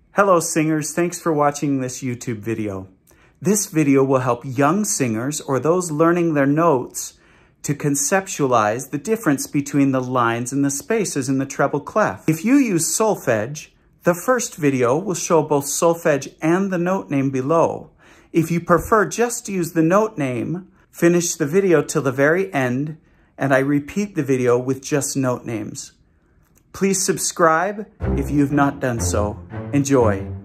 Hello singers, thanks for watching this YouTube video. This video will help young singers or those learning their notes to conceptualize the difference between the lines and the spaces in the treble clef. If you use solfege, the first video will show both solfege and the note name below. If you prefer just to use the note name, finish the video till the very end, and I repeat the video with just note names. Please subscribe if you have not done so. Enjoy.